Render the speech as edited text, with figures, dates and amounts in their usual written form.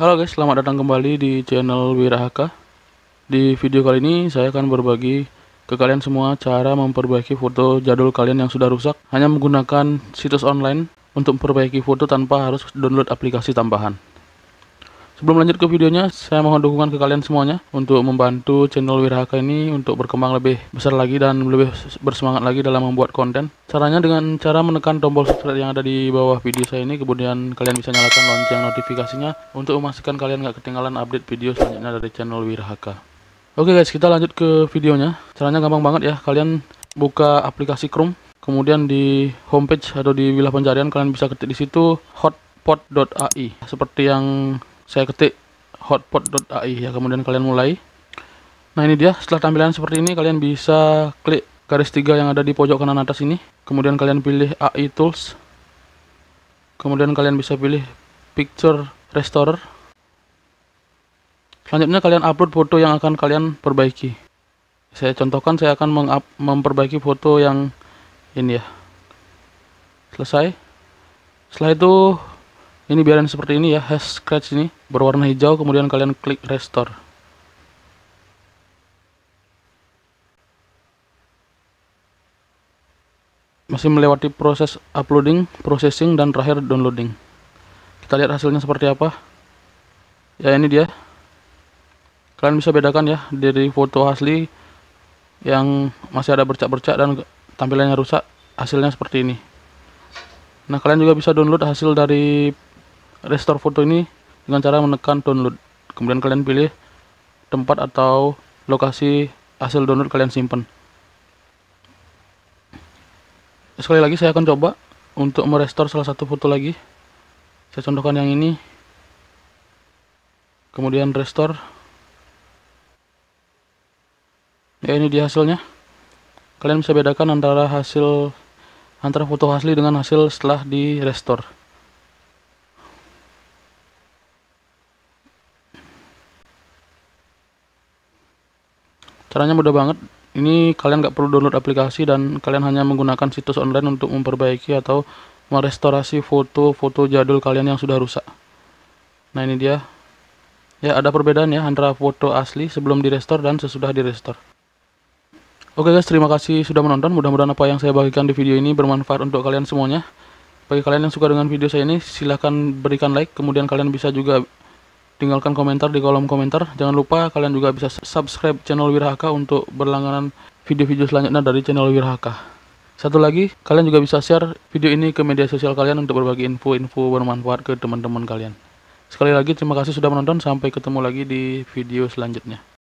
Halo guys, selamat datang kembali di channel Wirahaka. Di video kali ini saya akan berbagi ke kalian semua cara memperbaiki foto jadul kalian yang sudah rusak hanya menggunakan situs online untuk memperbaiki foto tanpa harus download aplikasi tambahan. Sebelum lanjut ke videonya, saya mohon dukungan ke kalian semuanya untuk membantu channel Wirahaka ini untuk berkembang lebih besar lagi dan lebih bersemangat lagi dalam membuat konten. Caranya dengan cara menekan tombol subscribe yang ada di bawah video saya ini, kemudian kalian bisa nyalakan lonceng notifikasinya untuk memastikan kalian gak ketinggalan update video selanjutnya dari channel Wirahaka. Oke guys, kita lanjut ke videonya. Caranya gampang banget ya, kalian buka aplikasi Chrome, kemudian di homepage atau di wilayah pencarian kalian bisa ketik di situ hotpot.ai seperti yang saya ketik hotpot.ai ya, kemudian kalian mulai. Nah ini dia, setelah tampilan seperti ini kalian bisa klik garis 3 yang ada di pojok kanan atas ini, kemudian kalian pilih AI Tools, kemudian kalian bisa pilih Picture Restorer. Selanjutnya kalian upload foto yang akan kalian perbaiki. Saya contohkan, saya akan memperbaiki foto yang ini ya. Selesai. Setelah itu ini biarin seperti ini ya, hash scratch ini berwarna hijau, kemudian kalian klik restore. Masih melewati proses uploading, processing, dan terakhir downloading. Kita lihat hasilnya seperti apa. Ya ini dia. Kalian bisa bedakan ya dari foto asli yang masih ada bercak-bercak dan tampilannya rusak, hasilnya seperti ini. Nah kalian juga bisa download hasil dari restore foto ini dengan cara menekan download, kemudian kalian pilih tempat atau lokasi hasil download kalian simpan. Sekali lagi saya akan coba untuk merestore salah satu foto lagi. Saya contohkan yang ini, kemudian restore. Ya ini dia hasilnya. Kalian bisa bedakan antara foto asli dengan hasil setelah di restore. Caranya mudah banget. Ini kalian nggak perlu download aplikasi dan kalian hanya menggunakan situs online untuk memperbaiki atau merestorasi foto-foto jadul kalian yang sudah rusak. Nah ini dia. Ya ada perbedaan ya antara foto asli sebelum direstore dan sesudah direstore. Oke guys, terima kasih sudah menonton. Mudah-mudahan apa yang saya bagikan di video ini bermanfaat untuk kalian semuanya. Bagi kalian yang suka dengan video saya ini, silahkan berikan like. Kemudian kalian bisa juga tinggalkan komentar di kolom komentar. Jangan lupa kalian juga bisa subscribe channel Wirahaka untuk berlangganan video-video selanjutnya dari channel Wirahaka. Satu lagi, kalian juga bisa share video ini ke media sosial kalian untuk berbagi info-info bermanfaat ke teman-teman kalian. Sekali lagi terima kasih sudah menonton. Sampai ketemu lagi di video selanjutnya.